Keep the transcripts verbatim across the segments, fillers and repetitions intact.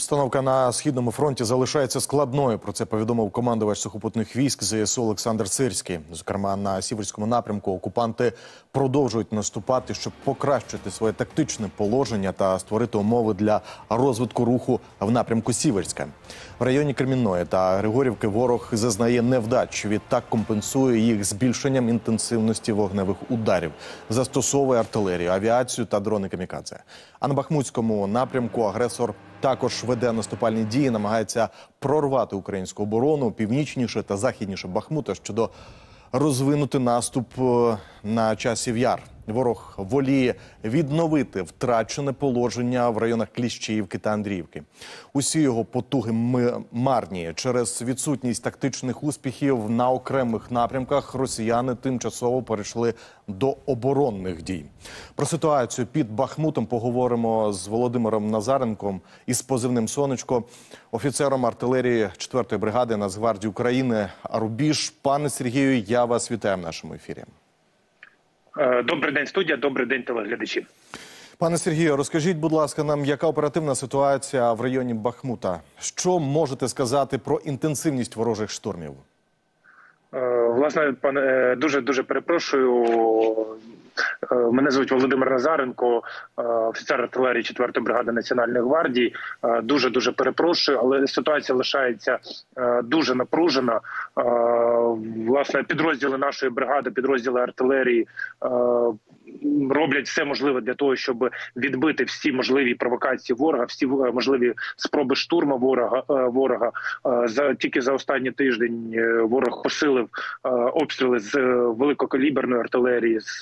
Обстановка на Східному фронті залишається складною. Про це повідомив командувач сухопутних військ ЗСУ Олександр Сирський. Зокрема, на Сіверському напрямку окупанти продовжують наступати, щоб покращити своє тактичне положення та створити умови для розвитку руху в напрямку Сіверська. В районі Кремінної та Григорівки ворог зазнає невдач. Відтак компенсує їх збільшенням інтенсивності вогневих ударів. Застосовує артилерію, авіацію та дрони камікадзе. А на Бахмутському напрямку агресор також веде наступальні дії, намагається прорвати українську оборону північніше та західніше Бахмута щодо розвинути наступ на Часів Яр. Ворог воліє відновити втрачене положення в районах Кліщіївки та Андріївки. Усі його потуги марні. Через відсутність тактичних успіхів на окремих напрямках росіяни тимчасово перейшли до оборонних дій. Про ситуацію під Бахмутом поговоримо з Володимиром Назаренком із позивним «Сонечко», офіцером артилерії четвертої бригади Нацгвардії України «Рубіж». Пане Сергію, я вас вітаю в нашому ефірі. Добрий день, студія. Добрий день, телеглядачі. Пане Сергію, розкажіть, будь ласка, нам, яка оперативна ситуація в районі Бахмута? Що можете сказати про інтенсивність ворожих штурмів? Власне, пане, дуже-дуже перепрошую. Мене звуть Володимир Назаренко, офіцер артилерії четвертої бригади Національної гвардії. Дуже-дуже перепрошую, але ситуація лишається дуже напружена. Власне, підрозділи нашої бригади, підрозділи артилерії роблять все можливе для того, щоб відбити всі можливі провокації ворога, всі можливі спроби штурму ворога. ворога. За, тільки за останній тиждень ворог посилив обстріли з великокаліберної артилерії, з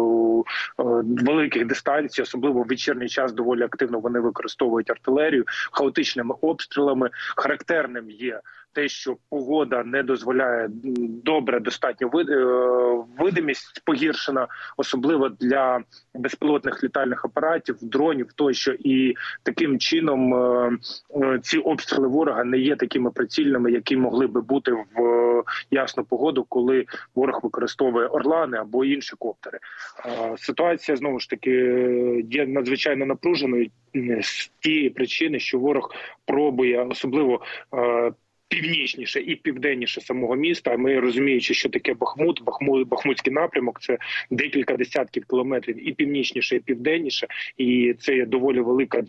великих дистанцій, особливо в вечірній час доволі активно вони використовують артилерію, хаотичними обстрілами. Характерним є те, що погода не дозволяє добре, достатньо видимість погіршена, особливо для безпілотних літальних апаратів, дронів тощо. І таким чином ці обстріли ворога не є такими прицільними, які могли би бути в ясну погоду, коли ворог використовує орлани або інші коптери. Ситуація, знову ж таки, є надзвичайно напруженою з тієї причини, що ворог пробує, особливо північніше і південніше самого міста. Ми, розуміючи, що таке Бахмут, Бахмут, Бахмутський напрямок, це декілька десятків кілометрів і північніше, і південніше, і це є доволі велика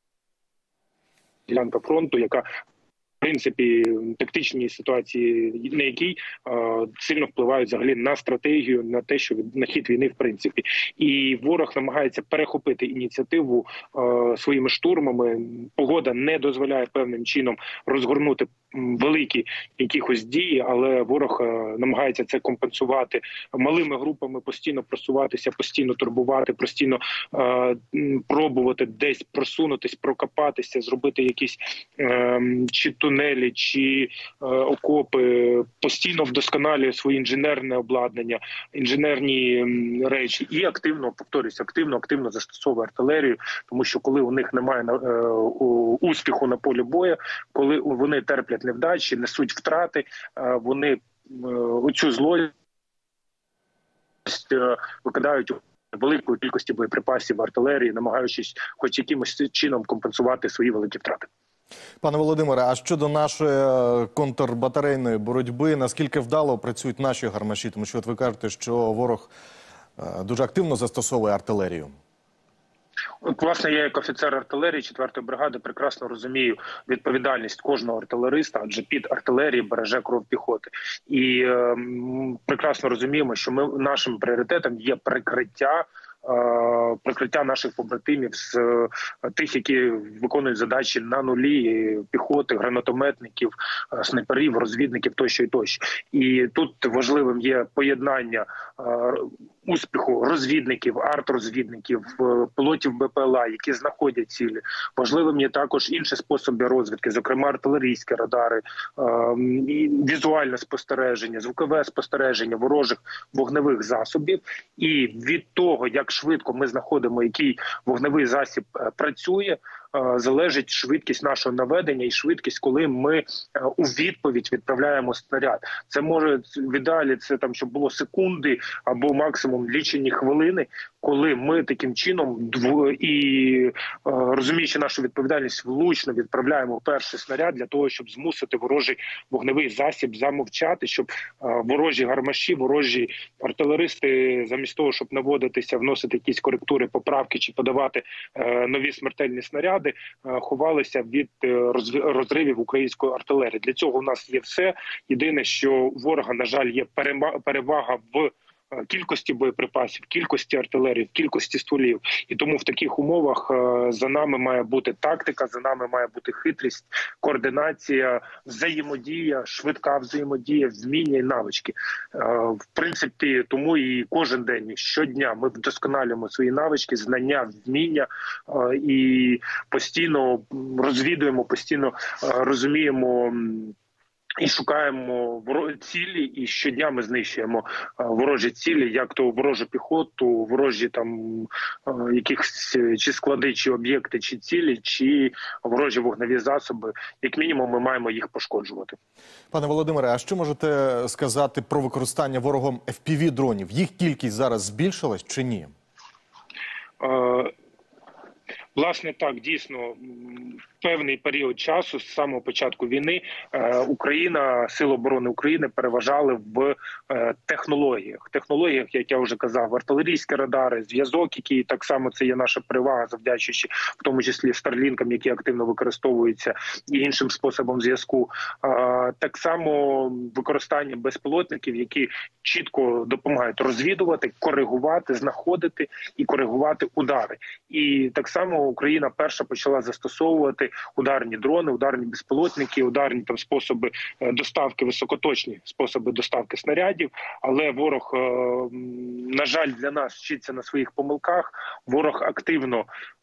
ділянка фронту, яка в принципі, тактичні ситуації, на якій е, сильно впливають взагалі на стратегію, на те, що на хід війни, в принципі. І ворог намагається перехопити ініціативу е, своїми штурмами. Погода не дозволяє певним чином розгорнути великі якихось дії, але ворог е, намагається це компенсувати малими групами, постійно просуватися, постійно турбувати, постійно е, пробувати десь просунутись, прокопатися, зробити якісь е, чи тунелі, чи е, окопи, постійно вдосконалює своє інженерне обладнання, інженерні м, речі і активно, повторюсь, активно, активно застосовує артилерію, тому що коли у них немає е, успіху на полі бою, коли вони терплять невдачі, несуть втрати, е, вони е, оцю злость е, викидають у великої кількості боєприпасів, артилерії, намагаючись хоч якимось чином компенсувати свої великі втрати. Пане Володимире, а щодо нашої контрбатарейної боротьби, наскільки вдало працюють наші гармаші? Тому що от ви кажете, що ворог дуже активно застосовує артилерію. От, власне, я як офіцер артилерії четвертої бригади прекрасно розумію відповідальність кожного артилериста, адже під артилерії береже кров піхоти. І е, прекрасно розуміємо, що ми, нашим пріоритетом є прикриття прикриття наших побратимів з тих, які виконують задачі на нулі, піхоти, гранатометників, снайперів, розвідників тощо і тощо. І тут важливим є поєднання успіху розвідників, арт-розвідників, пілотів БПЛА, які знаходять цілі. Важливим є також інші способи розвідки, зокрема артилерійські радари, візуальне спостереження, звукове спостереження ворожих вогневих засобів. І від того, як швидко ми знаходимо, який вогневий засіб працює, залежить швидкість нашого наведення і швидкість, коли ми у відповідь відправляємо снаряд. Це може в ідеалі, це там, щоб було секунди або максимум лічені хвилини, коли ми таким чином дв... і розуміючи нашу відповідальність, влучно відправляємо перший снаряд для того, щоб змусити ворожий вогневий засіб замовчати, щоб ворожі гармаші, ворожі артилеристи, замість того, щоб наводитися, вносити якісь коректури, поправки чи подавати нові смертельні снаряди, ховалися від розривів української артилерії. Для цього у нас є все. Єдине, що у ворога, на жаль, є перевага в кількості боєприпасів, кількості артилерії, кількості стволів. І тому в таких умовах за нами має бути тактика, за нами має бути хитрість, координація, взаємодія, швидка взаємодія, вміння і навички. В принципі, тому і кожен день, щодня ми вдосконалюємо свої навички, знання, вміння і постійно розвідуємо, постійно розуміємо і шукаємо цілі, і щодня ми знищуємо ворожі цілі, як то ворожу піхоту, ворожі там якихось чи склади, чи об'єкти, чи цілі, чи ворожі вогневі засоби. Як мінімум, ми маємо їх пошкоджувати. Пане Володимире, а що можете сказати про використання ворогом еф пі ві-дронів? Їх кількість зараз збільшилась чи ні? Е Власне, так, дійсно, певний період часу, з самого початку війни, Україна, Сили оборони України переважали в технологіях. Технологіях, як я вже казав, артилерійські радари, зв'язок, який так само це є наша перевага, завдячуючи в тому числі старлінкам, які активно використовуються, і іншим способом зв'язку. Так само використання безпілотників, які чітко допомагають розвідувати, коригувати, знаходити і коригувати удари. І так само Україна перша почала застосовувати ударні дрони, ударні безпілотники, ударні там способи доставки, високоточні способи доставки снарядів. Але ворог, на жаль, для нас вчиться на своїх помилках. Ворог активно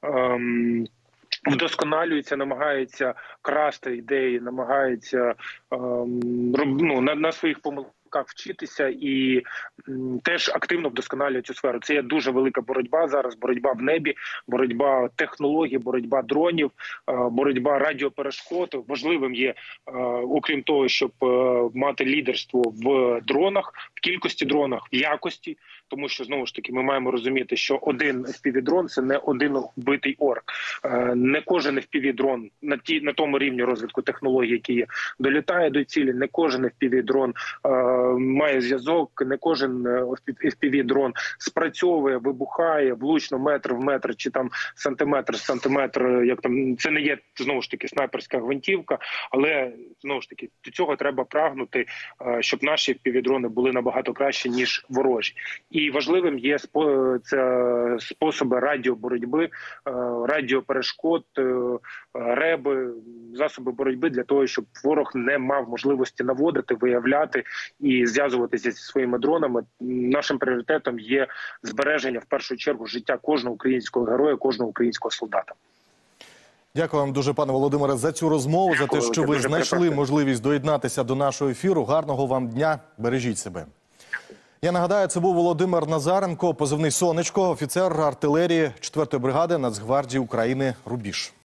ем, вдосконалюється, намагається красти ідеї, намагається ем, ну, на, на своїх помилках вчитися і м, теж активно вдосконалює цю сферу. Це є дуже велика боротьба зараз, боротьба в небі, боротьба технологій, боротьба дронів, е, боротьба радіоперешкод. Важливим є, е, окрім того, щоб е, мати лідерство в дронах, в кількості дронах, в якості, тому що, знову ж таки, ми маємо розуміти, що один еф пі ві-дрон – це не один вбитий орк. Е, не кожен еф пі ві-дрон на, ті, на тому рівні розвитку технологій, які є, долітає до цілі, не кожен еф пі ві-дрон е, має зв'язок, не кожен еф пі ві-дрон спрацьовує, вибухає влучно метр в метр чи там сантиметр в сантиметр, як там, це не є, знову ж таки, снайперська гвинтівка, але, знову ж таки, до цього треба прагнути, щоб наші еф пі ві-дрони були набагато краще, ніж ворожі. І важливим є це способи радіоборотьби, радіоперешкод, реби, засоби боротьби для того, щоб ворог не мав можливості наводити, виявляти і зв'язуватися зі своїми дронами. Нашим пріоритетом є збереження, в першу чергу, життя кожного українського героя, кожного українського солдата. Дякую вам дуже, пане Володимире, за цю розмову, за те, що ви знайшли можливість доєднатися до нашого ефіру. Гарного вам дня, бережіть себе. Я нагадаю, це був Володимир Назаренко, позивний «Сонечко», офіцер артилерії четвертої бригади Нацгвардії України «Рубіж».